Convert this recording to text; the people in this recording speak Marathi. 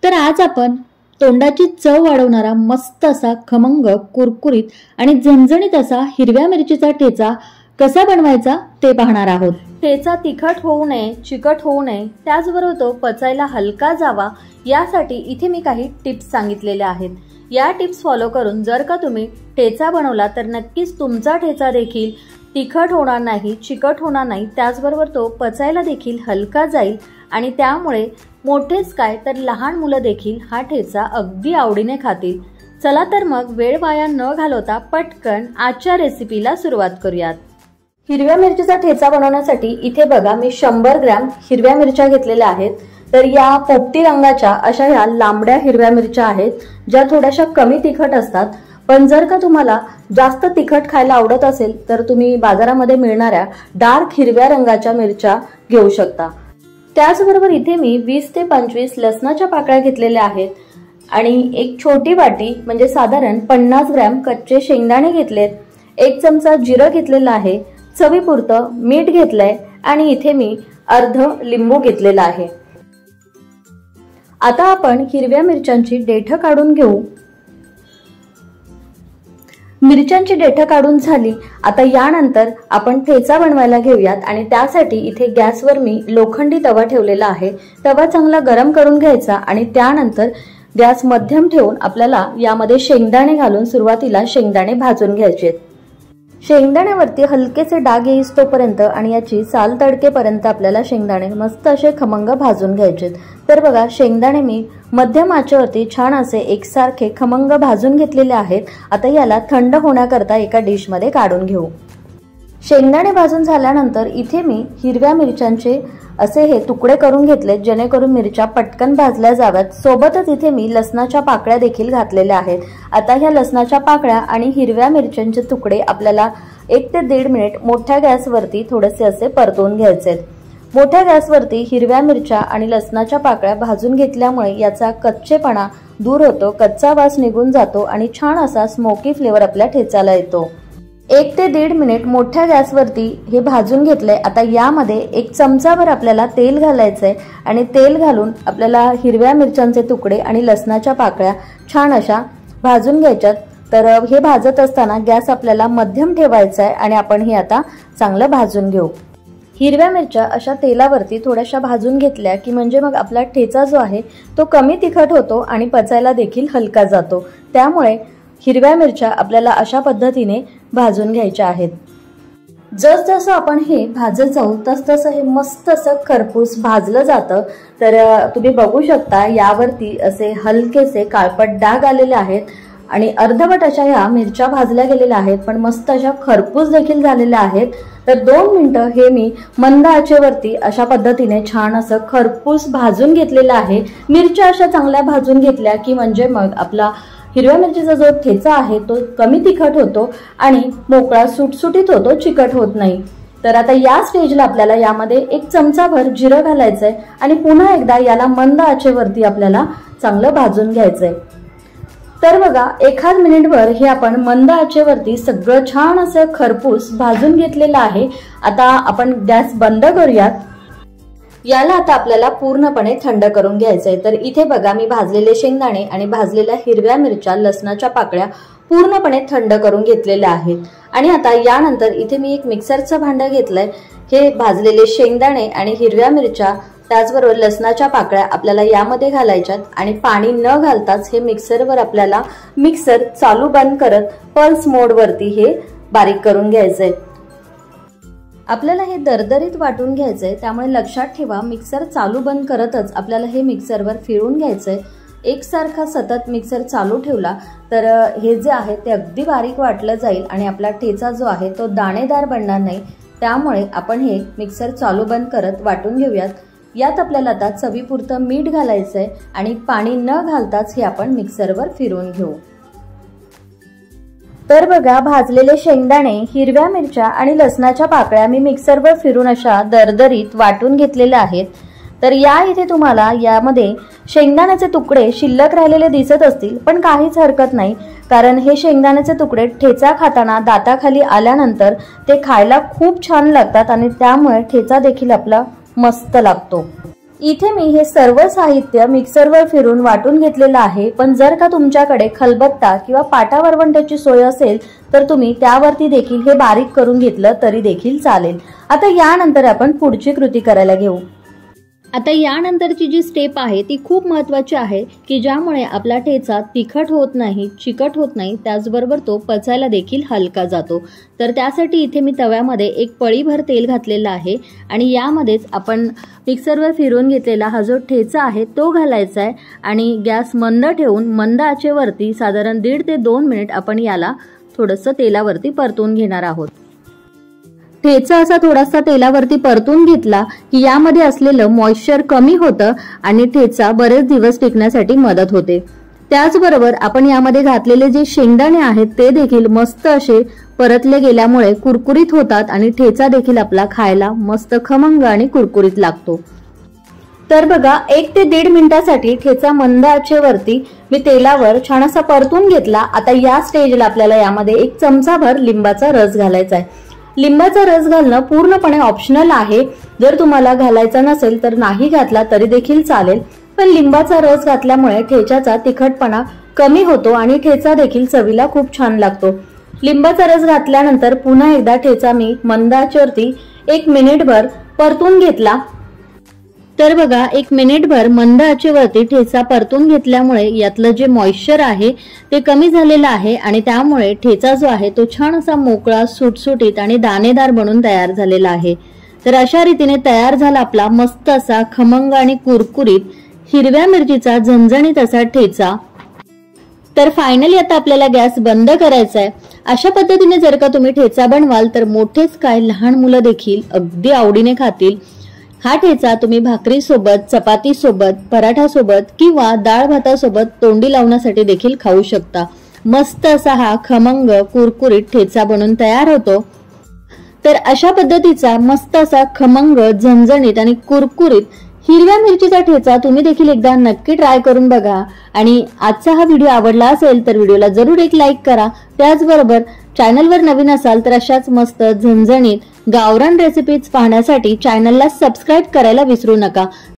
तर आज आपण तोंडाची चव वाढवणारा मस्त असा खमंग कुरकुरीत आणि झणझणीत असा हिरव्या मिरचीचा ठेचा कसा बनवायचा ते पाहणार आहोत। ठेचा तिखट होऊ नये, चिकट होऊ नये, त्याचबरोबर तो पचायला हलका जावा यासाठी इथे मी काही टिप्स सांगितलेल्या आहेत। या टिप्स फॉलो करून जर का तुम्ही ठेचा बनवला तर नक्कीच तुमचा ठेचा देखील तिखट होणार नाही, चिकट होणार नाही, त्याचबरोबर तो पचायला देखील हलका जाईल आणि त्यामुळे मोठेच काय तर लहान मुलं देखील हा ठेचा अगदी आवडीने खातील। चला तर मग वेळ वाया न घालवता पटकन आजच्या रेसिपीला सुरुवात करूयात। हिरव्या मिरचीचा ठेचा बनवण्यासाठी इथे बघा मी 100 ग्रॅम हिरव्या मिरच्या घेतलेल्या आहेत। तर या पोपटी रंगाच्या अशा ह्या लांबड्या हिरव्या मिरच्या आहेत ज्या थोड्याशा कमी तिखट असतात। पण जर का तुम्हाला जास्त तिखट खायला आवडत असेल तर तुम्ही बाजारामध्ये मिळणाऱ्या डार्क हिरव्या रंगाच्या मिरच्या घेऊ शकता। त्याचबरोबर इथे मी 20 ते 25 लसणाच्या पाकळ्या घेतलेल्या आहेत आणि एक छोटी वाटी म्हणजे साधारण 50 ग्रॅम कच्चे शेंगदाणे घेतलेत, 1 चमचा जिरं घेतलेलं आहे, चवीपुरतं मीठ घेतलंय आणि इथे मी अर्ध लिंबू घेतलेला आहे। आता आपण हिरव्या मिरच्यांची देठं काढून घेऊ। मिरच्यांची देठं काढून झाली। आता यानंतर आपण ठेचा बनवायला घेऊयात आणि त्यासाठी इथे गॅसवर मी लोखंडी तवा ठेवलेला आहे। तवा चांगला गरम करून घ्यायचा आणि त्यानंतर गॅस मध्यम ठेवून आपल्याला यामध्ये शेंगदाणे घालून सुरुवातीला शेंगदाणे भाजून घ्यायचे। शेंगदाण्यावरती हलकेसे डाग येईस तोपर्यंत आणि याची साल तडकेपर्यंत आपल्याला शेंगदाणे मस्त असे खमंग भाजून घ्यायचे। तर बघा शेंगदाणे मी मध्यम आचेवरती छान असे एकसारखे खमंग भाजून घेतलेले आहेत। आता याला थंड होण्याकरता एका डिश मध्ये काढून घेऊ। शेंगदाणे भाजून झाल्यानंतर इथे मी हिरव्या मिरच्यांचे असे हे तुकडे करून घेतले जेणेकरून मिरच्या पटकन भाजल्या जाव्यात। सोबतच इथे मी लसणाच्या पाकळ्या देखील घातलेल्या आहेत। आता ह्या लसणाच्या पाकळ्या आणि हिरव्या मिरच्यांचे तुकडे आपल्याला 1 ते 1.5 मिनिट मोठ्या गॅसवरती थोडेसे असे परतवून घ्यायचे। मोठ्या गॅसवरती हिरव्या मिरच्या आणि लसणाच्या पाकळ्या भाजून घेतल्यामुळे याचा कच्चेपणा दूर होतो, कच्चा वास निघून जातो आणि छान असा स्मोकी फ्लेवर आपल्या ठेचाला येतो। 1 ते 1.5 मिनिट मोठ्या गॅसवरती हे भाजून घेतलंय। आता यामध्ये 1 चमचाभर आपल्याला तेल घालायचंय आणि तेल घालून आपल्याला हिरव्या मिरच्यांचे तुकडे आणि लसणाच्या पाकळ्या छान अशा भाजून घ्यायच्यात। तर हे भाजत असताना गॅस आपल्याला मध्यम ठेवायचा आहे आणि आपण हे आता चांगलं भाजून घेऊ। हिरव्या मिरच्या अशा तेलावरती थोड्याशा भाजून घेतल्या की म्हणजे मग आपला ठेचा जो आहे तो कमी तिखट होतो आणि पचायला देखील हलका जातो। त्यामुळे हिरव्या मिरच्या आपल्याला अशा पद्धतीने भाजून घ्यायच्या आहेत। जसजसं आपण हे भाजत जाऊ तसतसं हे मस्त असं खरपूस भाजलं जातं। तर तुम्ही बघू शकता यावरती असे हलकेसे काळपट डाग आलेले आहेत आणि अर्धवट अशा ह्या मिरच्या भाजल्या गेलेल्या आहेत पण मस्त अशा खरपूस देखील झालेल्या आहेत। तर 2 मिनिटं हे मी मंद आचेवरती अशा पद्धतीने छान असं खरपूस भाजून घेतलेलं आहे। मिरच्या अशा चांगल्या भाजून घेतल्या की म्हणजे मग आपला हिरव्या मिरचीचा जो ठेचा आहे तो कमी तिखट होतो आणि मोकळा सुटसुटीत होतो, चिकट होत नाही। तर आता या स्टेजला आपल्याला यामध्ये 1 चमचाभर जिरं घालायचंय आणि पुन्हा एकदा याला मंद आचेवरती आपल्याला चांगलं भाजून घ्यायचंय। तर बघा 1 मिनिटभर हे आपण मंद आचेवरती सगळं छान असं खरपूस भाजून घेतलेलं आहे। आता आपण गॅस बंद करूयात। याला आता आपल्याला पूर्णपणे थंड करून घ्यायचंय। तर इथे बघा मी भाजलेले शेंगदाणे आणि भाजलेल्या हिरव्या मिरच्या लसणाच्या पाकळ्या पूर्णपणे थंड करून घेतलेल्या आहेत आणि आता यानंतर इथे मी एक मिक्सरचं भांडं घेतलंय। हे भाजलेले शेंगदाणे आणि हिरव्या मिरच्या त्याचबरोबर लसणाच्या पाकळ्या आपल्याला यामध्ये घालायच्यात आणि पाणी न घालताच हे मिक्सरवर आपल्याला मिक्सर चालू बंद करत पल्स मोड वरती हे बारीक करून घ्यायचंय। आपल्याला हे दरदरीत वाटून घ्यायचंय त्यामुळे लक्षात ठेवा मिक्सर चालू बंद करतच आपल्याला हे मिक्सरवर फिरवून घ्यायचंय। एकसारखा सतत मिक्सर चालू ठेवला तर हे जे आहे ते अगदी बारीक वाटलं जाईल आणि आपला ठेचा जो आहे तो दाणेदार बनणार नाही। त्यामुळे आपण हे मिक्सर चालू बंद करत वाटून घेऊयात। यात आपल्याला आता चवीपुरतं मीठ घालायचंय आणि पाणी न घालताच हे आपण मिक्सरवर फिरवून घेऊ। तर बघा भाजलेले शेंगदाणे, हिरव्या मिरच्या आणि लसणाच्या पाकळ्या मी मिक्सरवर फिरून अशा दरदरीत वाटून घेतलेल्या आहेत। तर या इथे तुम्हाला यामध्ये शेंगदाण्याचे तुकडे शिल्लक राहिलेले दिसत असतील पण काहीच हरकत नाही, कारण हे शेंगदाण्याचे तुकडे ठेचा खाताना दाताखाली आल्यानंतर ते खायला खूप छान लागतात आणि त्यामुळे ठेचा देखील आपला मस्त लागतो। इथे मी हे सर्व साहित्य मिक्सरवर फिरून वाटून घेतलेलं आहे, पण जर का तुमच्याकडे खलबत्ता किंवा पाटा वरवंट्याची सोय असेल तर तुम्ही त्यावरती देखील हे बारीक करून घेतलं तरी देखील चालेल। आता यानंतर आपण पुढची कृती करायला घेऊ। आता यानंतरची जी स्टेप आहे ती खूप महत्त्वाची आहे की ज्यामुळे आपला ठेचा तिखट होत नाही, चिकट होत नाही, त्याचबरोबर तो पचायला देखील हलका जातो। तर त्यासाठी इथे मी तव्यामध्ये एक पळीभर तेल घातलेलं आहे आणि यामध्येच आपण मिक्सरवर फिरवून घेतलेला हा जो ठेचा आहे तो घालायचा आहे आणि गॅस मंद ठेवून मंद आचेवरती साधारण 1.5 ते 2 मिनिट आपण याला थोडंसं तेलावरती परतून घेणार आहोत। ठेचा असा थोडासा तेलावरती परतून घेतला की यामध्ये असलेलं मॉइश्चर कमी होतं आणि ठेचा बरेच दिवस टिकण्यासाठी मदत होते। त्याचबरोबर आपण यामध्ये घातलेले जे शेंगदाणे आहेत ते देखील मस्त असे परतले गेल्यामुळे कुरकुरीत होतात आणि ठेचा देखील आपला खायला मस्त खमंग आणि कुरकुरीत लागतो। तर बघा 1 ते 1.5 मिनिटासाठी ठेचा मंद आचेवरती मी तेलावर छान असा परतून घेतला। आता या स्टेजला आपल्याला यामध्ये 1 चमचाभर लिंबाचा रस घालायचा आहे। लिंबाचा रस घालणं पूर्णपणे ऑप्शनल आहे, जर तुम्हाला घालायचा नसेल तर नाही घातला तरी देखील चालेल, पण लिंबाचा रस घातल्यामुळे ठेच्याचा तिखटपणा कमी होतो आणि ठेचा देखील चवीला खूप छान लागतो। लिंबाचा रस घातल्यानंतर पुन्हा एकदा ठेचा मी मंद आचेवरती 1 मिनिटभर परतून घेतला। तर बघा 1 मिनिटभर मंद आचेवरती ठेचा परतून घेतल्यामुळे यातलं जे मॉइश्चर आहे ते कमी झालेलं आहे आणि त्यामुळे ठेचा जो आहे तो छान असा मोकळा, सुटसुटीत आणि दाणेदार बनून तयार झालेला आहे। तर अशा रीतीने तयार झाला आपला मस्त असा खमंग आणि कुरकुरीत हिरव्या मिरचीचा झणझणीत असा ठेचा। तर फायनली आता आपल्याला गॅस बंद करायचा आहे। अशा पद्धतीने जर का तुम्ही ठेचा बनवाल तर मोठेच काय लहान मुलं देखील अगदी आवडीने खातील। हा ठेचा तुम्ही भाकरी सोबत, चपाती सोबत, पराठा सोबत किंवा डाळ भातासोबत तोंडी लावण्यासाठी देखील खाऊ शकता। मस्त असा हा खमंग कुरकुरीत ठेचा बनून तयार होतो। तर अशा पद्धतीचा मस्त असा खमंग, झणझणीत आणि कुरकुरीत हिरव्या मिरचीचा ठेचा तुम्ही देखील एकदा नक्की ट्राय करून बघा। आणि आजचा हा व्हिडिओ आवडला असेल तर व्हिडिओला जरूर एक लाईक करा। त्याचबरोबर चॅनलवर नवीन असाल तर अशाच मस्त झणझणीत गावरान रेसिपीज पाहण्यासाठी चॅनलला सबस्क्राइब करायला विसरू नका।